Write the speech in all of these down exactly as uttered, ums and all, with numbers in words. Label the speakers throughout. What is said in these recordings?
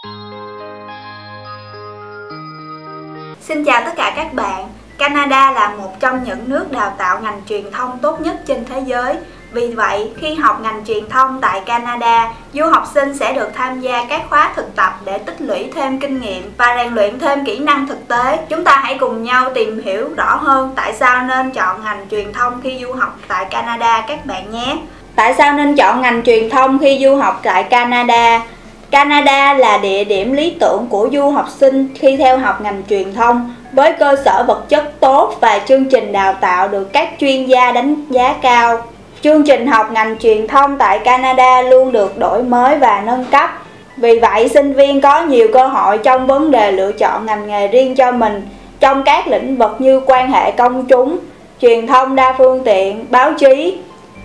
Speaker 1: Xin chào tất cả các bạn. Canada là một trong những nước đào tạo ngành truyền thông tốt nhất trên thế giới. Vì vậy, khi học ngành truyền thông tại Canada, du học sinh sẽ được tham gia các khóa thực tập để tích lũy thêm kinh nghiệm và rèn luyện thêm kỹ năng thực tế. Chúng ta hãy cùng nhau tìm hiểu rõ hơn tại sao nên chọn ngành truyền thông khi du học tại Canada các bạn nhé. Tại sao nên chọn ngành truyền thông khi du học tại Canada? Canada là địa điểm lý tưởng của du học sinh khi theo học ngành truyền thông, với cơ sở vật chất tốt và chương trình đào tạo được các chuyên gia đánh giá cao. Chương trình học ngành truyền thông tại Canada luôn được đổi mới và nâng cấp. Vì vậy, sinh viên có nhiều cơ hội trong vấn đề lựa chọn ngành nghề riêng cho mình trong các lĩnh vực như quan hệ công chúng, truyền thông đa phương tiện, báo chí,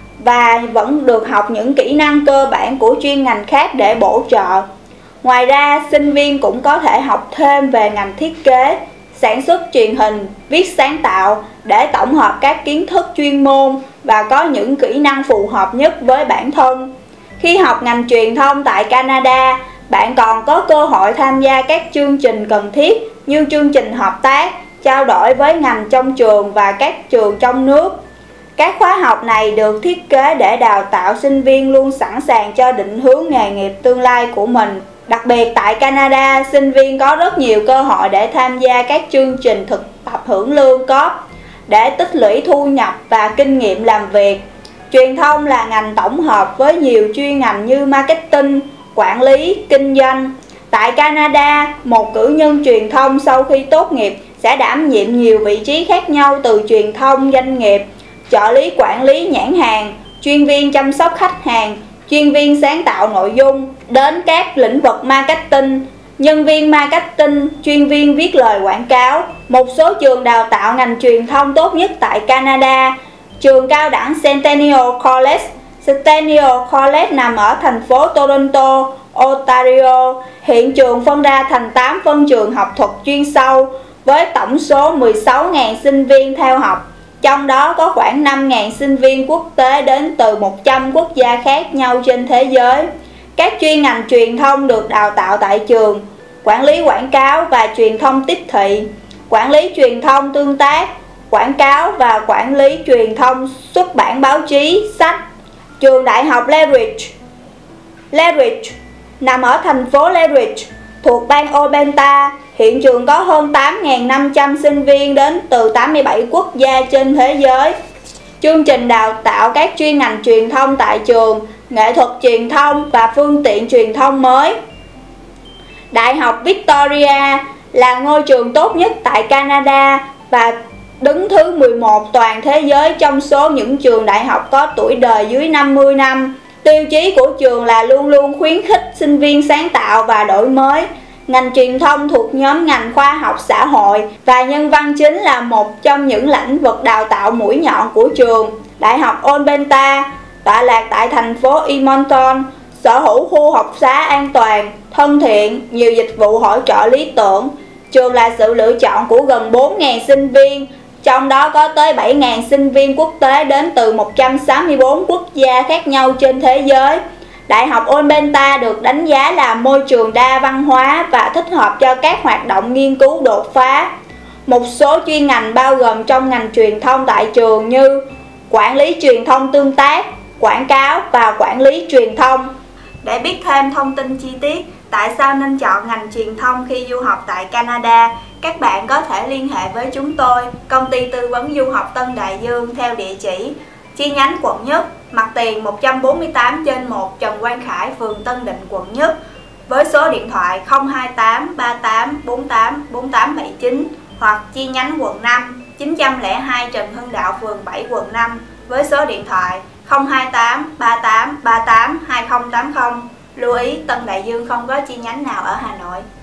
Speaker 1: và vẫn được học những kỹ năng cơ bản của chuyên ngành khác để bổ trợ. Ngoài ra, sinh viên cũng có thể học thêm về ngành thiết kế, sản xuất truyền hình, viết sáng tạo để tổng hợp các kiến thức chuyên môn và có những kỹ năng phù hợp nhất với bản thân. Khi học ngành truyền thông tại Canada, bạn còn có cơ hội tham gia các chương trình cần thiết như chương trình hợp tác, trao đổi với ngành trong trường và các trường trong nước. Các khóa học này được thiết kế để đào tạo sinh viên luôn sẵn sàng cho định hướng nghề nghiệp tương lai của mình. Đặc biệt tại Canada, sinh viên có rất nhiều cơ hội để tham gia các chương trình thực tập hưởng lương co-op để tích lũy thu nhập và kinh nghiệm làm việc. Truyền thông là ngành tổng hợp với nhiều chuyên ngành như marketing, quản lý, kinh doanh. Tại Canada, một cử nhân truyền thông sau khi tốt nghiệp sẽ đảm nhiệm nhiều vị trí khác nhau, từ truyền thông doanh nghiệp, trợ lý quản lý nhãn hàng, chuyên viên chăm sóc khách hàng, chuyên viên sáng tạo nội dung, đến các lĩnh vực marketing, nhân viên marketing, chuyên viên viết lời quảng cáo. Một số trường đào tạo ngành truyền thông tốt nhất tại Canada: trường cao đẳng Centennial College. Centennial College nằm ở thành phố Toronto, Ontario. Hiện trường phân ra thành tám phân trường học thuật chuyên sâu với tổng số mười sáu nghìn sinh viên theo học. Trong đó có khoảng năm nghìn sinh viên quốc tế đến từ một trăm quốc gia khác nhau trên thế giới. Các chuyên ngành truyền thông được đào tạo tại trường: quản lý quảng cáo và truyền thông tiếp thị, quản lý truyền thông tương tác, quảng cáo và quản lý truyền thông xuất bản báo chí, sách. Trường đại học Lethbridge. Lethbridge nằm ở thành phố Lethbridge thuộc bang Alberta. Hiện trường có hơn tám nghìn năm trăm sinh viên đến từ tám mươi bảy quốc gia trên thế giới. Chương trình đào tạo các chuyên ngành truyền thông tại trường: nghệ thuật truyền thông và phương tiện truyền thông mới. Đại học Victoria là ngôi trường tốt nhất tại Canada và đứng thứ mười một toàn thế giới trong số những trường đại học có tuổi đời dưới năm mươi năm. Tiêu chí của trường là luôn luôn khuyến khích sinh viên sáng tạo và đổi mới. Ngành truyền thông thuộc nhóm ngành khoa học xã hội và nhân văn chính là một trong những lĩnh vực đào tạo mũi nhọn của trường. Đại học Alberta tọa lạc tại thành phố Edmonton, sở hữu khu học xá an toàn, thân thiện, nhiều dịch vụ hỗ trợ lý tưởng. Trường là sự lựa chọn của gần bốn nghìn sinh viên, trong đó có tới bảy nghìn sinh viên quốc tế đến từ một trăm sáu mươi tư quốc gia khác nhau trên thế giới. Đại học Alberta được đánh giá là môi trường đa văn hóa và thích hợp cho các hoạt động nghiên cứu đột phá. Một số chuyên ngành bao gồm trong ngành truyền thông tại trường như quản lý truyền thông tương tác, quảng cáo và quản lý truyền thông. Để biết thêm thông tin chi tiết tại sao nên chọn ngành truyền thông khi du học tại Canada, các bạn có thể liên hệ với chúng tôi, công ty tư vấn du học Tân Đại Dương, theo địa chỉ chi nhánh quận Nhất, mặt tiền một trăm bốn mươi tám trên một Trần Quang Khải, phường Tân Định, quận Nhất, với số điện thoại không hai tám ba tám bốn tám bốn tám bảy chín, hoặc chi nhánh quận năm, chín không hai Trần Hưng Đạo, phường bảy, quận năm, với số điện thoại không hai tám ba tám ba tám hai không tám không. Lưu ý, Tân Đại Dương không có chi nhánh nào ở Hà Nội.